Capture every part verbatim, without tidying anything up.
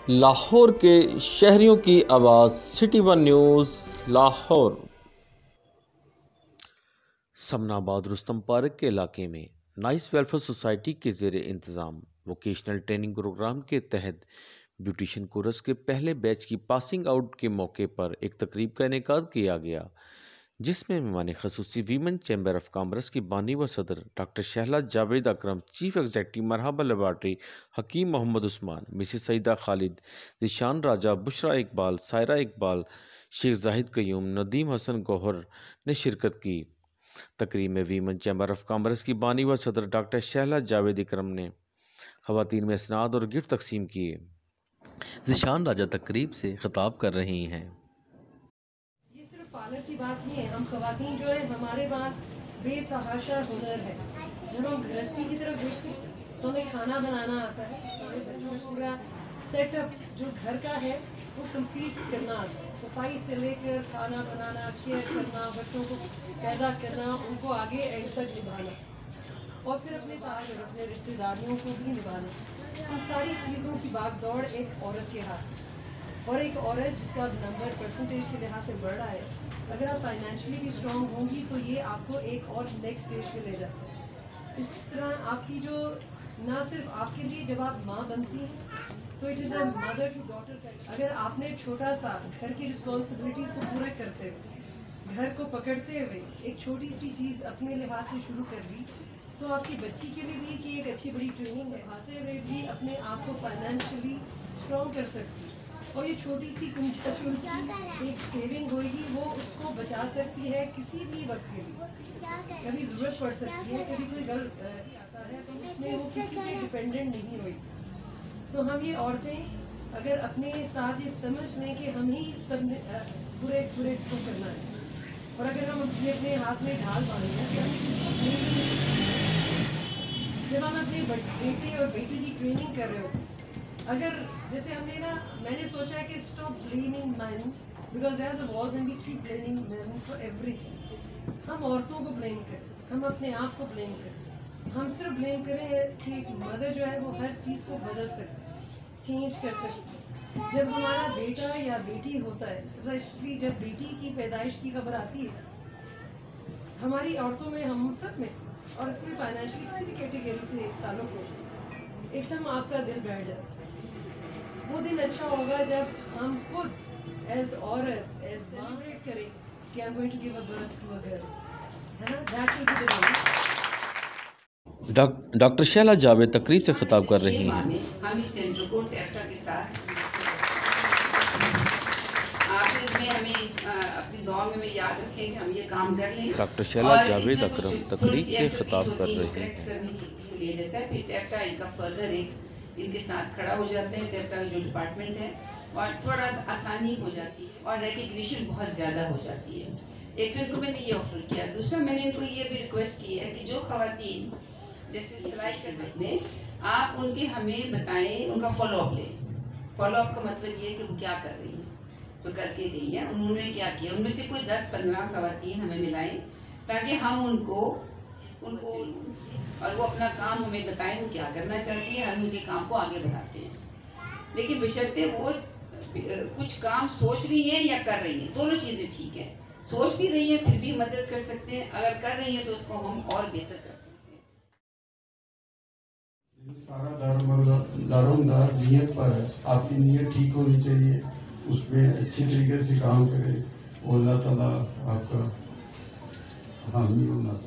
لاہور کے شہریوں کی آواز city one news Lahore. Samanabad Rustam park کے علاقے میں نائس ویلفیئر سوسائٹی کے زیر انتظام ووکیشنل ٹریننگ پروگرام کے تحت بیوٹیشین کورس کے پہلے بیچ کی پاسنگ آؤٹ کے موقع پر ایک تقریب کا انعقاد کیا گیا، جس میں مہمان خصوصی ویمن چیمبر آف کامرس کی بانی و صدر doctor Shahla Javed Akram, chief executive Marhaba laboratory Hakeem Muhammad Usman, Mrs Saeeda Khalid, Zeeshan Raja, Bushra Iqbal, Saira Iqbal, شیخ زاہد قیوم، ندیم حسن گوہر نے شرکت کی۔ تقریب میں ویمن چیمبر آف کامرس کی بانی و صدر ڈاکٹر شہلا جاوید اکرم نے خواتین میں اسناد اور گفٹ تقسیم کیے۔ ذیشان راجہ تقریب سے خطاب کر رہی ہیں۔ پارلر کی بات نہیں ہے، ہم خواتین جو ہے ہمارے پاس بے تحاشا ہنر ہے۔ جب ہم گھرستی کی طرف دیکھتے ہیں تو ہمیں کھانا بنانا آتا ہے، ہمارے بچوں کا پورا سیٹ اپ جو گھر کا ہے وہ کمپلیٹ کرنا آتا ہے، صفائی سے لے کر کھانا بنانا، کیئر کرنا، بچوں کو پیدا کرنا، ان کو آگے اینڈ تک نبھانا، اور پھر اپنے تاج اور اپنے رشتہ داریوں کو بھی نبھانا۔ ان ساری چیزوں کی باغ دوڑ ایک عورت کے ہاتھ، اور ایک عورت جس کا نمبر پرسنٹیج کے لحاظ سے بڑھ رہا ہے، اگر آپ فائنینشلی بھی اسٹرانگ ہوں گی تو یہ آپ کو ایک اور نیکسٹ اسٹیج پہ لے جاتا ہے۔ اس طرح آپ کی جو نہ صرف آپ کے لیے جب آپ ماں بنتی ہیں تو it is a mother to daughter کا، اگر آپ نے چھوٹا سا گھر کی رسپانسبلٹیز کو پورے کرتے ہوئے، گھر کو پکڑتے ہوئے ایک چھوٹی سی چیز اپنے لحاظ سے شروع کر دی تو آپ کی بچی کے لیے بھی کہ ایک اچھی بڑی ٹریننگ سکھاتے ہوئے بھی اپنے آپ کو فائنینشلی اسٹرانگ کر سکتی، اور یہ چھوٹی سی کنجا چونسی ایک سیونگ ہوئے گی، وہ اس کو بچا سکتی ہے کسی بھی وقت کے لیے، کبھی ضرورت پڑ سکتی ہے، کبھی کوئی غلط آتا ہے تو اس میں وہ کسی پہ ڈپینڈنٹ نہیں ہوئی۔ سو ہم یہ عورتیں اگر اپنے ساتھ یہ سمجھ لیں کہ ہم ہی سب برے برے کو کرنا ہے، اور اگر ہم اپنے اپنے ہاتھ میں ڈھال باندھیں کہ ہم جب ہم اپنے بیٹے اور بیٹی کی ٹریننگ کر رہے ہو، اگر جیسے ہم نے نا میں نے سوچا کہ stop blaming men because they are the world and we keep blaming men for everything. ہم عورتوں کو بلیم کریں، ہم اپنے آپ کو بلیم کریں، ہم صرف بلیم کریں کہ ایک مدر جو ہے وہ ہر چیز کو بدل سکتی، چینج کر سکتی۔ جب ہمارا بیٹا یا بیٹی ہوتا ہے، اسپیشلی جب بیٹی کی پیدائش کی خبر آتی ہے ہماری عورتوں میں، ہم سب میں، اور اس میں فائنینشلی کسی بھی کیٹیگری سے تعلق ہو، ایک دم آپ کا دل بیٹھ جاتا ہے۔ وہ دن اچھا ہوگا جب ہم خود ایز عورت ایز سیلیبریٹ کریں کہ I am going to give a birth to a girl, ہے نا، that will be the day. Doctor Shahla Javed تقریب سے خطاب کر رہی ہیں۔ ہم اس سینٹر کو ٹیکٹا کے ساتھ آپ اس میں ہمیں اپنی دعا میں یاد رکھیں کہ ہم یہ کام کر لیں۔ ڈاکٹر شہلا جاوید اکرم تقریب سے خطاب کر رہی ہیں۔ لے لیتا ہے، پھر ٹیکٹا ان کا فردر ایک ان کے ساتھ کھڑا ہو جاتا ہے، ٹیکٹا کا جو ڈپارٹمنٹ ہے، اور تھوڑا سا آسانی ہو جاتی ہے اور ریکگنیشن بہت زیادہ ہو جاتی ہے۔ ایک تو ان کو میں نے یہ آفر کیا، دوسرا میں نے ان کو یہ بھی ریکویسٹ کی ہے کہ جو خواتین جیسے سلائی کرنے میں آپ ان کے ہمیں بتائیں، ان کا فالو اپ لیں۔ فالو اپ کا مطلب یہ ہے کہ وہ کیا کر رہی ہیں، وہ کر کے گئی ہیں، انہوں نے کیا کیا، ان میں سے کوئی دس پندرہ خواتین ہمیں ملائیں تاکہ ہم ان کو ان کو اور وہ اپنا کام ہمیں بتائیں وہ کیا کرنا چاہتی ہے، ہم ان کے کام کو آگے بڑھاتے ہیں۔ لیکن بشرطے وہ کچھ کام سوچ رہی ہیں یا کر رہی ہیں، دونوں چیزیں ٹھیک ہیں، سوچ بھی رہی ہیں پھر بھی مدد کر سکتے ہیں، اگر کر رہی ہیں تو اس کو ہم اور بہتر کر سکتے ہیں۔ سارا دارومدار نیت پر ہے، آپ کی نیت ٹھیک ہونی چاہیے، اس میں اچھی طریقے سے کام کرے، اور اللہ تعالیٰ آپ کا حامی و ناصر۔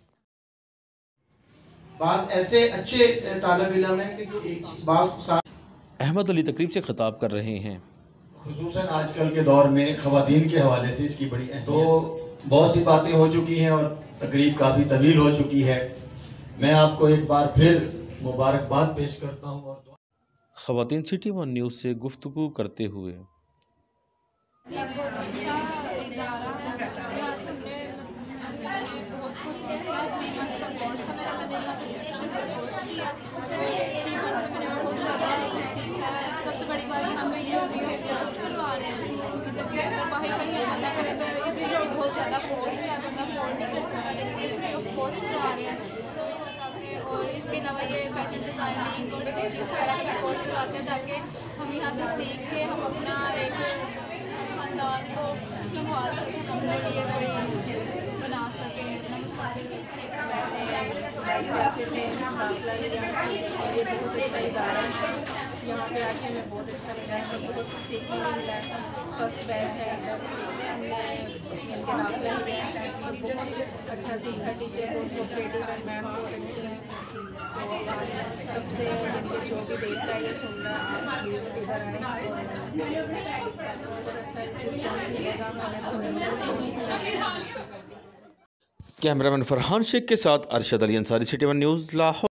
بعض ایسے اچھے طالب علم ہیں کہ جو ایک بعض احمد علی تقریب سے خطاب کر رہے ہیں۔ خصوصاً آج کل کے دور میں خواتین کے حوالے سے اس کی بڑی اہمیت، تو بہت سی باتیں ہو چکی ہیں اور تقریب کافی طویل ہو چکی ہے۔ میں آپ کو ایک بار پھر مبارکباد پیش کرتا ہوں اور خواتین سٹی ون نیوز سے گفتگو کرتے ہوئے سب سے بڑی بات ہمیں یہ فری آف کاسٹ کروا رہے ہیں، مطلب کہ اگر باہر کہیں پتہ کریں تو اس چیز کی بہت زیادہ کاسٹ ہے، بندہ افورڈ نہیں کر سکتا، لیکن یہ فری آف کاسٹ کروا رہے ہیں، تو یہ بتا کے اور اس کے علاوہ یہ فیشن ڈیزائننگ اور اسٹیچنگ وغیرہ کا بھی کورس کرواتے ہیں تاکہ ہم یہاں سے سیکھ کے ہم اپنا ایک خاندان کو سنبھال سکیں، اپنے لیے کوئی بنا سکیں اپنا مستقبل۔ یہ بہت اچھا ادارہ ہے، یہاں پہ آ کے ہمیں بہت اچھا لگا ہے، ہمیں بہت کچھ سیکھنے کو ملا ہے۔ فرسٹ بیچ ہے ادھر، اس میں ہم نے ان کے داخلہ لیا ہے، بہت کچھ اچھا سیکھا، ٹیچر بہت کوپریٹیو ہے، میم بہت اچھی ہے، تو سب سے ان کے جو بھی دیکھتا ہے یہ سن رہا ہے آپ پلیز ادھر آئیں، بہت اچھا رسپانس ملے گا، ہمیں بہت اچھا رسپانس ملے گا۔ کیمرہ مین فرحان شیخ کے ساتھ Arshad Ali Ansari, city one news, Lahore.